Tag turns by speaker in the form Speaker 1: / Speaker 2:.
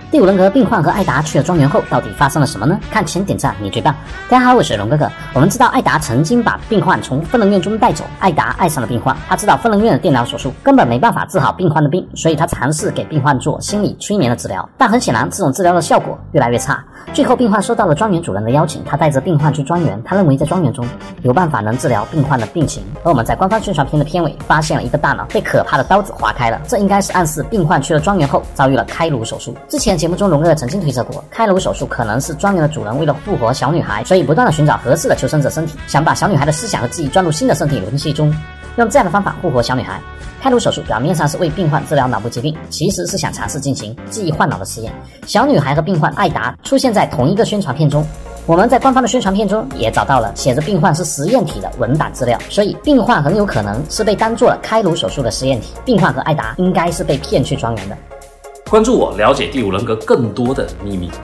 Speaker 1: 第五人格病患和艾达去了庄园后，到底发生了什么呢？看钱点赞，你最棒！大家好，我是龙哥哥。我们知道艾达曾经把病患从分灵院中带走，艾达爱上了病患，他知道分灵院的电疗手术根本没办法治好病患的病，所以他尝试给病患做心理催眠的治疗，但很显然这种治疗的效果越来越差。最后病患收到了庄园主人的邀请，他带着病患去庄园，他认为在庄园中有办法能治疗病患的病情。而我们在官方宣传片的片尾发现了一个大脑被可怕的刀子划开了，这应该是暗示病患去了庄园后遭遇了开颅手术。之前节目中龙哥哥曾经推测过，开颅手术可能是庄园的主人为了复活小女孩，所以不断的寻找合适的求生者身体，想把小女孩的思想和记忆装入新的身体轮系中，用这样的方法复活小女孩。开颅手术表面上是为病患治疗脑部疾病，其实是想尝试进行记忆换脑的实验。小女孩和病患艾达出现在同一个宣传片中，我们在官方的宣传片中也找到了写着病患是实验体的文档资料，所以病患很有可能是被当做了开颅手术的实验体，病患和艾达应该是被骗去庄园的。
Speaker 2: 关注我，了解第五人格更多的秘密。